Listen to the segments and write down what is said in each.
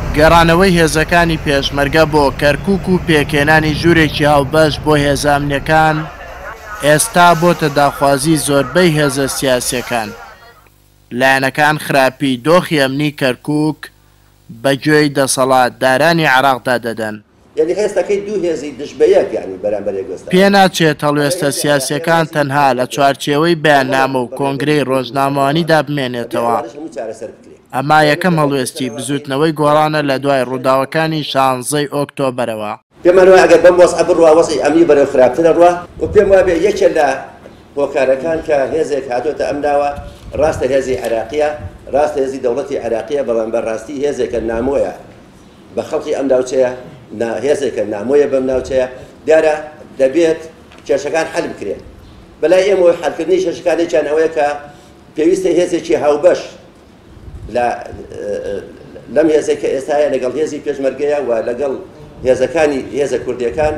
گەڕانەوەی هێزەکانی پێشمەرگە بۆ کەرکووک و پێکێنانی ژوورێکی هاوبەش بۆ هێزامنیەکان ئێستا بۆتە داخوازی زۆربەی هێزە سیاسیەکان. لایەنەکان خراپی دۆخی ئەمنی کەرکووک بەگوێی دەسەڵاتدارانی عێراقدا دەدەن. پێ ناچێت هەڵوێستە سیاسیەکان تەنها لە چوارچێوەی بەیاننامە و کۆنگرەی ڕۆژنامەوانیدا بمێنێتەوە. ئەما یەکەم هەڵوێستی بزوتنەوەی گۆڕانە لە دوای ڕووداوەکانی 16 ئۆکتۆبەرەوە. پێمان وایە ئەگەر بەم وەسع بڕوا وەسعی ئەمنی بەرەو خراپترە ڕوا و پێم وابێ یەکێک لە هۆکارەکان کە هێزێک هاتوۆتە ئەم داوە ڕاستە هێزی عێراقیە، ڕاستە هێزی دەوڵەتی عێراقیە، بەڵام بەڕاستی هێزێکە نامۆیە بە خەڵکی ئەم ناوچەیە، هێزێکە نامۆیە بەم ناوچەیە، دیارە دەبێت کێشەکان حەل بکرێن. بەلای ئێمەوەی حەلکردنی کێشەکانێکیان ئەوەیە کە پێویستە هێزێکی هاوبەش لەم هێزێکە ئێستاە لەگەڵ هێزی پێشمەرگەیە و لەگەڵ هێزەکانی هێزە کوردیەکان.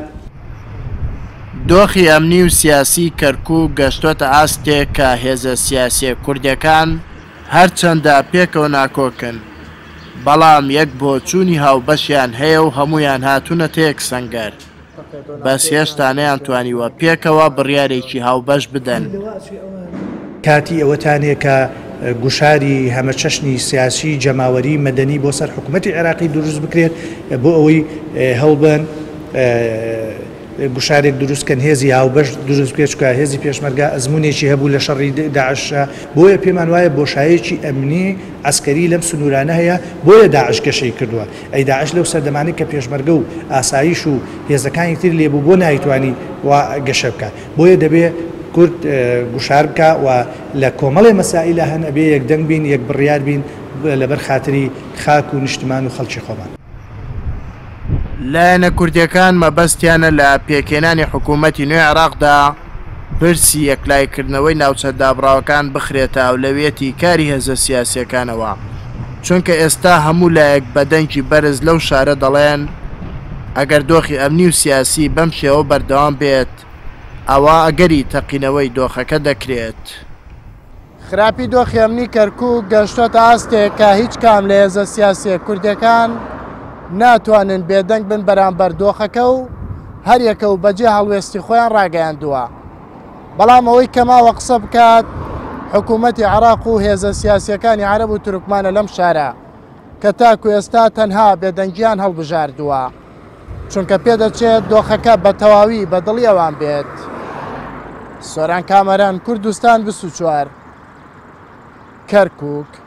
دۆخی ئەمنی و سیاسی کەرکووک گەشتۆتە ئاستێک کە هێزە سیاسی کوردیەکان هەرچەندە پێکەوە ناکۆکن، بەڵام یەک بۆ چوونی هاوبەشیان هەیە و هەمویان هاتوونە تێک سەنگەر، بەس هێشتا نەیانتوانیوە پێکەوە بڕیارێکی هاوبەش بدەن. کاتی ئەوەتانێک کە گوشاری هەمە چەشنی سیاسی جەماوەری مەدەنی بۆ سەر حکوومەتی عێراقی دروست بکرێت بۆ ئەوەی هەڵبن گوشارێک دروستکەن هێزی هاوبەش دروست بکرێت، چکە هێزی پێشمەرگە ئەزمونێکی هەبوو لە شەڕی داعشە، بۆیە پێمان وایە بۆشایەکی ئەمنی عسکەری لەم سنوورانە هەیە، بۆیە داعش گەشەی کردووە. ئەی داعش لەو سەردەمانەی کە پێشمەرگە و ئاسایش و هێزەکانی تر لێبوو بۆ نایتوانی وا گەشە بکە، بۆیە دەبێت کورد گوشار بکە و لە کۆمەڵی مەسائلە هەن ئەبێ یەکدەنگ بین، یەک بڕیار بین لەبەر خاتری خاک و نیشتمان و خەڵکی خۆمان. لایەنە کوردیەکان مەبەستیانە لە پێکێنانی حکوومەتی نوێی عێراقدا پرسی یەکلایکردنەوەی ناوچە دابڕاوەکان بخرێتە ئەولەویەتی کاری هێزە سیاسیەکانەوە، چونکە ئێستا هەموو لایەک بەدەنگی بەرز لەو شارە دەڵێن ئەگەر دۆخی ئەمنی و سیاسی بەم شێوە بەردەوام بێت ئەوە ئەگەری تەقینەوەی دۆخەکە دەکرێت. خراپی دۆخی ئەمنی کەرکووک گەشتۆتە ئاستێک کە هیچ کام لە هێزە سیاسیە کوردەکان ناتوانن بێدەنگ بن بەرامبەر دۆخەکە و هەریەکە و بەجێ هەڵوێستی خۆیان ڕاگەیاندووە. بەڵام ئەوەی کەماوە قسە بکات حکوومەتی عێراق و هێزە سیاسیەکانی عەرەب و تورکمانە لەم شارە کە تاکو ئێستا تەنها بێدەنگیان هەڵبژاردووە، چونکە پێدەچێت دۆخەکە بە تەواوی بەدڵی ئەوان بێت. سۆران کامەران، کوردستان 24، کەرکووک.